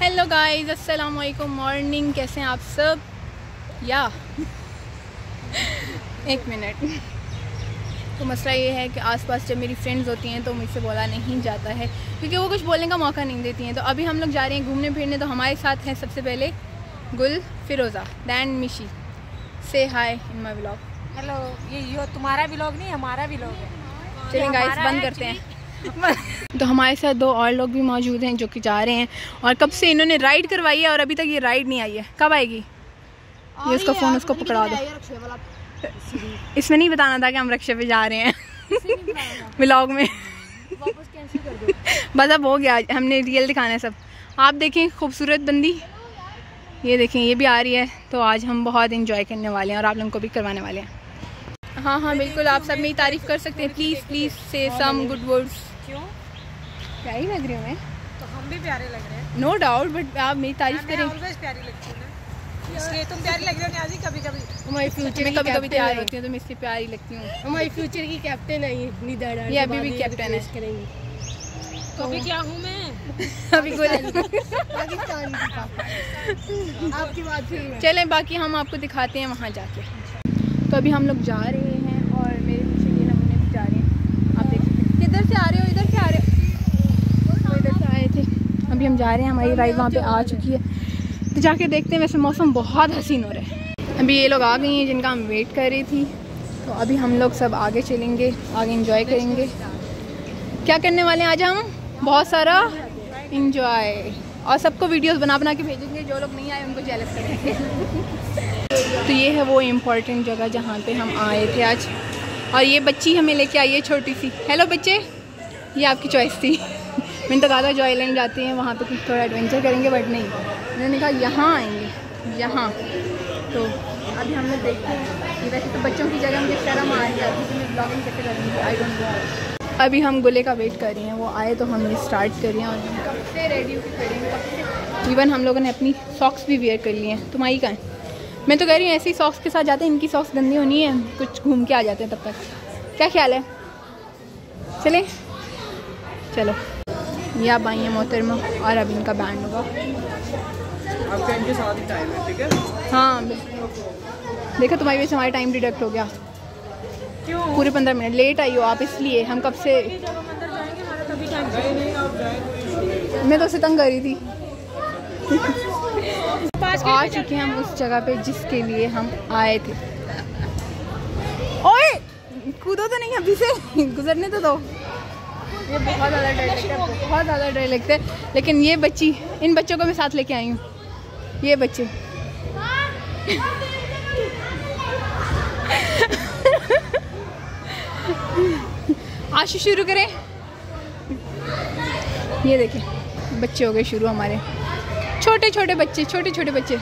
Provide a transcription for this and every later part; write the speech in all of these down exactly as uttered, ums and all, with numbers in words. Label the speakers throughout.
Speaker 1: Hello guys, अस्सलाम वालेकुम। Morning, कैसे हैं आप सब? या एक मिनट। तो मसला ये है कि आसपास जब मेरी फ्रेंड्स होती हैं तो मुझसे बोला नहीं जाता है क्योंकि वो कुछ बोलने का मौका नहीं देती हैं। तो अभी हम लोग जा रहे हैं घूमने फिरने। तो हमारे साथ हैं सबसे पहले गुल, फिरोज़ा, दैन मिशी। से हाय इन माई व्लॉग।
Speaker 2: हेलो। ये यो तुम्हारा व्लॉग नहीं, हमारा व्लॉग है।
Speaker 1: चलिए गाइस, बंद करते हैं। तो हमारे साथ दो और लोग भी मौजूद हैं जो कि जा रहे हैं। और कब से इन्होंने राइड करवाई है और अभी तक ये राइड नहीं आई है। कब आएगी? ये उसका फ़ोन उसको पकड़ा दो। इसमें नहीं बताना था कि हम रक्षा पे जा रहे हैं व्लॉग में। बस अब हो गया, हमने रियल दिखाना है सब। आप देखें खूबसूरत बंदी, ये देखें, ये भी आ रही है। तो आज हम बहुत इंजॉय करने वाले हैं और आप लोगों को भी करवाने वाले हैं। हाँ हाँ बिल्कुल, आप सब मेरी तारीफ़ कर सकते हैं। प्लीज़ प्लीज़ से सम गुड वर्ड्स।
Speaker 2: क्यों?
Speaker 1: प्यारी लग रही हूँ मैं।
Speaker 2: तो हम भी प्यारे लग रहे हैं।
Speaker 1: नो डाउट, बट आप मेरी तारीफ़ करें।
Speaker 2: ऑलवेज प्यारी लगती हूँ ना, इसलिए तुम प्यारी लग रही हो न्याज़ी। कभी कभी
Speaker 1: हमारी फ्यूचर में कभी कभी तैयार होती हूँ तो मैं इसलिए प्यारी लगती हूँ।
Speaker 2: हमारी फ्यूचर की कैप्टन है ये निदा डाल।
Speaker 1: ये अभी भी कैप्टन है।
Speaker 2: तो अभी क्या हूँ मैं?
Speaker 1: अभी गुल।
Speaker 2: पाकिस्तान आपकी बात फिर
Speaker 1: चलें, बाकी हम आपको दिखाते हैं वहाँ जाके। तो अभी हम लोग जा रहे हैं और मेरे पीछे ये नमूने भी जा रहे हैं। आप देख सकते हैं। किधर से आ रहे हो? इधर से आ रहे हो? वो इधर से आए थे। अभी हम जा रहे हैं, हमारी राइड वहाँ पे आ चुकी है। तो जाके देखते हैं। वैसे मौसम बहुत हसीन हो रहा है। अभी ये लोग आ गई हैं जिनका हम वेट कर रही थी। तो अभी हम लोग सब आगे चलेंगे, आगे इंजॉय करेंगे। क्या करने वाले हैं आज हम? बहुत सारा इंजॉय। और सबको वीडियोस बना बना के भेजेंगे। जो लोग नहीं आए उनको जेलस करेंगे। तो ये है वो इम्पोर्टेंट जगह जहाँ पे हम आए थे आज। और ये बच्ची हमें लेके आई है, छोटी सी। हेलो बच्चे, ये आपकी चॉइस थी। मैंने तो कहा था जॉयलैंड जाते हैं, वहाँ पे कुछ थोड़ा एडवेंचर करेंगे, बट नहीं, मैंने कहा यहाँ आएंगे, यहाँ। तो अभी हम लोग देखते हैं। वैसे तो बच्चों की जगह मुझे शर्म आ रही है कि मैं ब्लॉगिंग कैसे करूँगी, आई डोंट नो। अभी हम गुले का वेट कर रहे हैं, वो आए तो हम ये स्टार्ट कर रहे हैं। और हम कब से रेडी होकर खड़े हैं। इवन हम लोगों ने अपनी सॉक्स भी वेयर कर लिए हैं। तुम्हारी कहाँ है? मैं तो कह रही हूँ ऐसी सॉक्स के साथ जाते हैं, इनकी सॉक्स गंदी होनी है, कुछ घूम के आ जाते हैं तब तक। क्या ख्याल है? चलें? चलो। ये आप आई हैं मोहतरमा और अब इनका बैंड होगा।
Speaker 3: आपका इनके साथ ही टाइम है, ठीक है?
Speaker 1: हाँ बिल्कुल। देखो तुम्हारी वजह से हमारा टाइम डिडक्ट हो गया।
Speaker 2: क्यों?
Speaker 1: पूरे पंद्रह मिनट लेट आई हो आप, इसलिए हम कब से।
Speaker 2: जब हम अंदर जाएंगे हमारा तभी टाइम।
Speaker 1: मैं तो उसे तंग कर रही थी। आ चुके हैं हम उस जगह पे जिसके लिए हम आए थे। ओए कूदो तो नहीं, अभी से गुजरने तो दो। ये बहुत ज़्यादा डर लगता है, बहुत ज़्यादा डर लगता है। लेकिन ये बच्ची, इन बच्चों को मैं साथ लेके आई हूँ। ये बच्चे आज शुरू करें। ये देखिए बच्चे हो गए शुरू, हमारे छोटे छोटे बच्चे, छोटे छोटे बच्चे।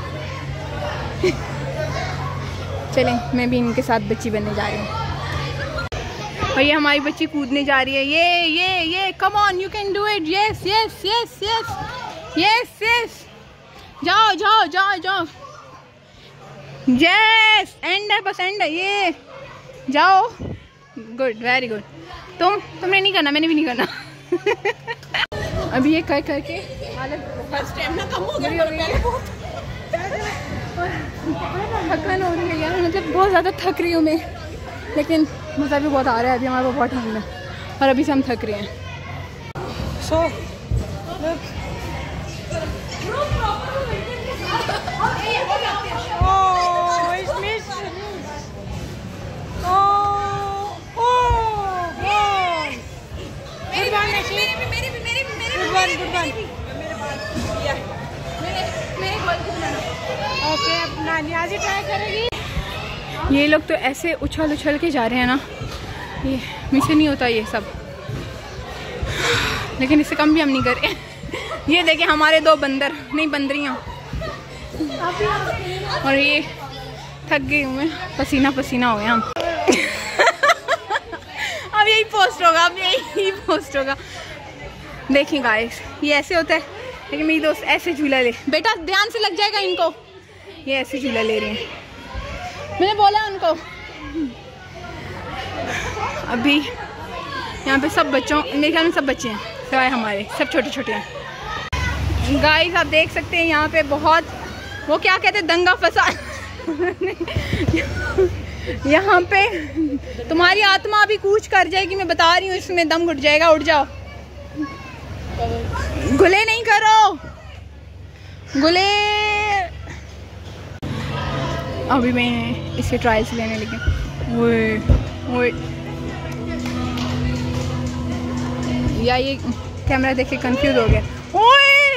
Speaker 1: चलें, मैं भी इनके साथ बच्ची बनने जा रही हूँ। और ये हमारी बच्ची कूदने जा रही है। ये ये ये come on, you can do it. Yes yes yes yes yes yes. जाओ जाओ जाओ जाओ। यस, एंड है, बस एंड है। ये जाओ। Good, very good. तुम तुमने नहीं करना, मैंने भी नहीं करना। अभी ये कर करके हालत स्टेमिना कम हो गई है, थकान हो रही है यार। मतलब बहुत ज़्यादा थक रही हूँ मैं, लेकिन मज़ा भी बहुत आ रहा है। अभी हमारे को बहुत ठंड है और अभी से हम थक रहे हैं।
Speaker 2: सो ओके, अपना न्याज़ी ट्राई करेगी।
Speaker 1: ये लोग तो ऐसे उछल उछल के जा रहे हैं ना, ये मुझसे नहीं होता ये सब, लेकिन इससे कम भी हम नहीं कर रहे। ये देखें हमारे दो बंदर, नहीं बंदरियाँ। और ये थक गए हुए, पसीना पसीना हो गए हम। अब यही पोस्ट होगा, अब यही पोस्ट होगा। देखिए गाइस, ये ऐसे होता है, लेकिन मेरी दोस्त ऐसे झूला ले। बेटा ध्यान से लग जाएगा इनको। ये ऐसे झूला ले रही हैं, मैंने बोला उनको। अभी यहाँ पे सब बच्चों, मेरे ख्याल में सब बच्चे हैं सिवाय हमारे, सब छोटे छोटे हैं। गाइस आप देख सकते हैं यहाँ पे बहुत, वो क्या कहते हैं, दंगा फसाद। यहाँ पे तुम्हारी आत्मा अभी कूच कर जाएगी, मैं बता रही हूँ, इसमें दम घुट जाएगा। उठ जाओ, गुले नहीं करो, गुले। अभी मैं इसके ट्रायल्स लेने लगी। ओए ओए, या ये कैमरा देख के कंफ्यूज हो गया। ओए,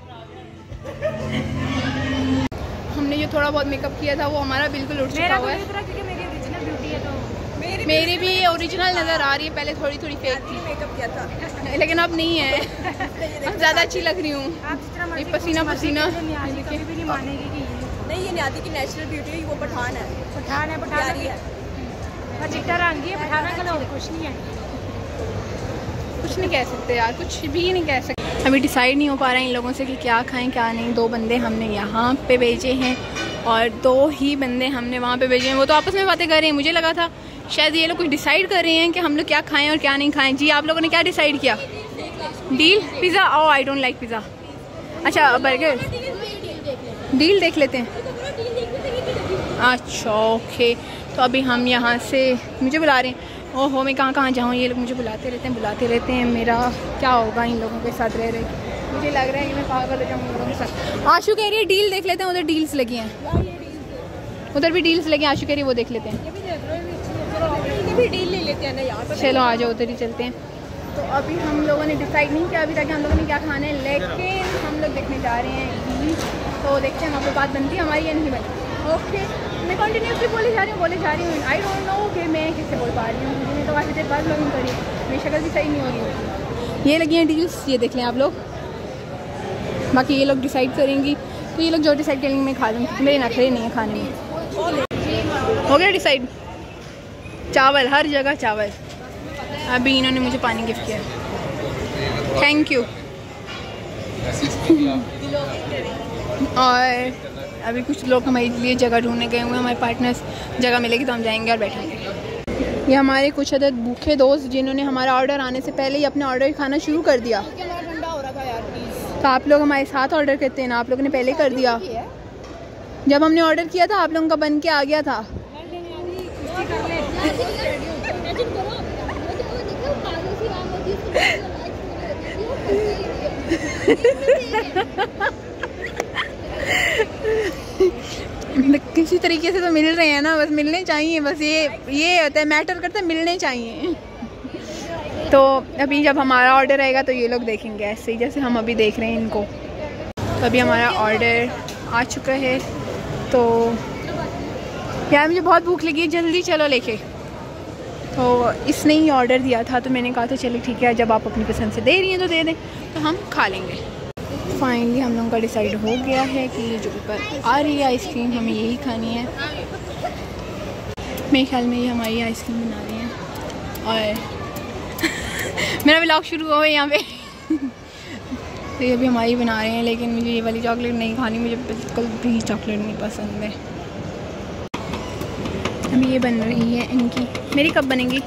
Speaker 1: हमने जो थोड़ा बहुत मेकअप किया था वो हमारा बिल्कुल उठ चुका हुआ है।
Speaker 2: क्योंकि मेरी ओरिजिनल ब्यूटी है, तो मेरी
Speaker 1: मेरी भी ओरिजिनल नज़र आ रही है, पहले थोड़ी थोड़ी फेक थी,
Speaker 2: मेकअप किया था,
Speaker 1: लेकिन अब नहीं है। अब ज़्यादा अच्छी लग रही हूँ।
Speaker 2: आप जितना
Speaker 1: ये
Speaker 2: मर्जी
Speaker 1: पसीना पसीना
Speaker 2: कभी भी नहीं मानेगी कि ये
Speaker 4: नहीं, ये नियाती की नेचुरल ब्यूटी है, वो पठान है,
Speaker 2: पठान है, पठान
Speaker 4: प्यारी है,
Speaker 2: है, चिट्टा रंग है, पठाना का लोग कुछ नहीं है।
Speaker 1: कुछ नहीं कह सकते यार, कुछ भी नहीं कह सकते। अभी डिसाइड नहीं हो पा रहा है इन लोगों से कि क्या खाएं क्या नहीं। दो बंदे हमने यहाँ पे भेजे हैं और दो ही बंदे हमने वहाँ पे भेजे हैं। वो तो आपस में बातें कर रहे हैं। मुझे लगा था शायद ये लोग कुछ डिसाइड कर रहे हैं कि हम लोग क्या खाएं और क्या नहीं खाएं। जी, आप लोगों ने क्या डिसाइड किया? Deal pizza. Oh, I don't like pizza. अच्छा, बर्गर। डील देख लेते हैं। अच्छा ओके, तो अभी हम यहाँ से, मुझे बुला रहे हैं। ओहो, मैं कहाँ कहाँ जाऊँ, ये लोग मुझे बुलाते रहते हैं बुलाते रहते हैं। मेरा क्या होगा इन लोगों के साथ रह रहे? मुझे लग रहा है कि मैं पागल हो जाऊँ इन लोगों के साथ। आशु कह रही है डील देख लेते हैं, उधर डील्स लगी हैं, उधर भी डील्स लगी हैं। आशु कह रही है वो देख लेते हैं।
Speaker 4: भी डील ले लेते हैं ना यार।
Speaker 1: चलो आ जाओ, उधर ही चलते हैं। तो अभी हम लोगों ने डिसाइड नहीं किया अभी तक हम लोगों ने क्या खाना है, लेकिन हम लोग देखने जा रहे हैं ईद। तो देखते हैं वहाँ पर बात बनती है हमारी या नहीं बनती। ओके, मैं कंटिन्यूसली बोले जा रही हूँ बोले जा रही हूँ आई डोंट नो कि मैं किससे बोल पा रही हूँ। मैंने तो काफ़ी देर बाद लॉगिन करी, मेरी शक्ल भी सही नहीं हो रही। ये लगी हैं डील्स, ये देख लें आप लोग। बाकी ये लोग डिसाइड करेंगी, तो ये लोग जो डिसाइड करेंगे मैं खा लूँगी, मेरे नखरे नहीं है खाने में। हो गया डिसाइड? चावल, हर जगह चावल। अभी इन्होंने मुझे पानी गिफ्ट किया, थैंक यू। और अभी कुछ लोग हमारे लिए जगह ढूंढने गए हुए हैं, हमारे पार्टनर्स। जगह मिलेगी तो हम जाएंगे और बैठेंगे। ये हमारे कुछ अदद भूखे दोस्त जिन्होंने हमारा ऑर्डर आने से पहले ही अपने ऑर्डर खाना शुरू कर दिया।
Speaker 4: ठंडा हो रहा था यार, प्लीज।
Speaker 1: तो आप लोग हमारे साथ ऑर्डर करते हैं ना, आप लोगों ने पहले कर दिया। जब हमने ऑर्डर किया था आप लोगों का बन के आ गया था। किसी तरीके से तो मिल रहे हैं ना, बस मिलने चाहिए, बस ये ये होता है, मैटर करता है, मिलने चाहिए। तो अभी जब हमारा ऑर्डर आएगा तो ये लोग देखेंगे ऐसे ही जैसे हम अभी देख रहे हैं इनको। तो अभी हमारा ऑर्डर आ चुका है। तो यार मुझे बहुत भूख लगी है, जल्दी चलो लेके। तो इसने ही ऑर्डर दिया था तो मैंने कहा था चलिए ठीक है, जब आप अपनी पसंद से दे रही हैं तो दे दें, तो हम खा लेंगे। फाइनली हम लोगों का डिसाइड हो गया है कि जो ऊपर आ रही है आइसक्रीम हमें यही खानी है। मेरे ख्याल में ये हमारी आइसक्रीम बना रही हैं और मेरा व्लॉग शुरू हुआ है यहाँ पे। तो ये भी हमारी बना रहे हैं, लेकिन मुझे ये वाली चॉकलेट नहीं खानी, मुझे बिल्कुल भी चॉकलेट नहीं पसंद है। अभी ये बन रही है इनकी, मेरी कब बनेंगी?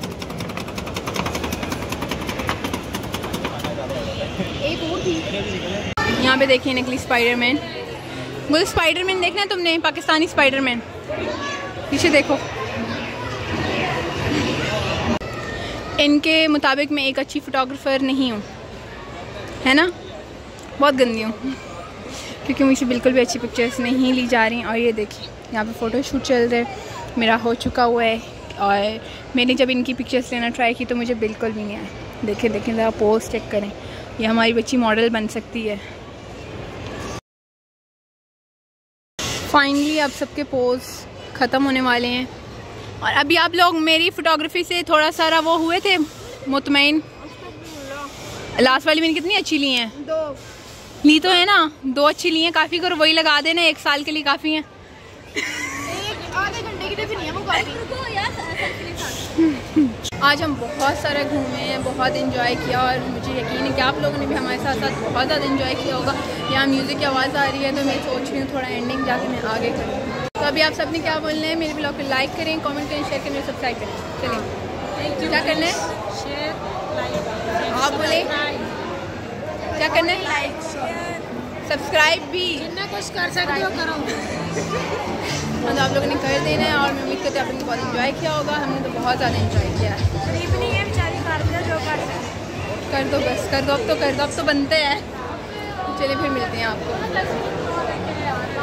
Speaker 1: यहाँ पे देखिए नकली स्पाइडरमैन। मुझे स्पाइडरमैन देखना है तुमने, पाकिस्तानी स्पाइडरमैन। पीछे देखो। इनके मुताबिक मैं एक अच्छी फ़ोटोग्राफ़र नहीं हूँ, है ना, बहुत गंदी हूँ, क्योंकि मुझे बिल्कुल भी अच्छी पिक्चर्स नहीं ली जा रही। और ये देखिए यहाँ पे फ़ोटो शूट चल रहा है, मेरा हो चुका हुआ है। और मैंने जब इनकी पिक्चर्स लेना ट्राई की तो मुझे बिल्कुल भी नहीं आया। देखें देखें ज़रा पोज चेक करें, ये हमारी बच्ची मॉडल बन सकती है। फाइनली अब सबके पोज ख़त्म होने वाले हैं और अभी आप लोग मेरी फ़ोटोग्राफी से थोड़ा सारा वो हुए थे मुतमईन। लास्ट वाली मैंने कितनी अच्छी ली हैं?
Speaker 4: दो
Speaker 1: ली तो है ना, दो अच्छी ली हैं, काफ़ी करो, वही लगा देना, एक साल के लिए काफ़ी हैं।
Speaker 4: आधे घंटे की तो नहीं है वो काफी।
Speaker 1: आज हम बहुत सारा घूमे हैं, बहुत इन्जॉय किया और मुझे यकीन है कि आप लोगों ने भी हमारे साथ साथ बहुत ज़्यादा इन्जॉय किया होगा। यहाँ म्यूज़िक की आवाज़ आ रही है तो मैं सोच रही हूँ थोड़ा एंडिंग जाके मैं आगे करूँ। तो अभी आप सबने क्या बोलना है, मेरे ब्लॉग को लाइक करें, कमेंट करें, शेयर करें, सब्सक्राइब करें। चलिए क्या करना है,
Speaker 2: शेयर लाइक
Speaker 1: आप बोले क्या करना है?
Speaker 4: लाइक शेयर
Speaker 1: सब्सक्राइब भी
Speaker 2: जितना कुछ कर सकते हो करो।
Speaker 1: मतलब आप लोगों ने कर देना है। और मैं उम्मीद करती हूँ आप लोगों ने बहुत इन्जॉय किया होगा। हमने तो बहुत ज़्यादा इन्जॉय किया है।
Speaker 2: गरीब नहीं है बेचारी, कर दो जो कर सकते।
Speaker 1: कर दो बस, कर दो अब तो, कर दो अब तो बनते हैं। चलिए फिर मिलते हैं आपको।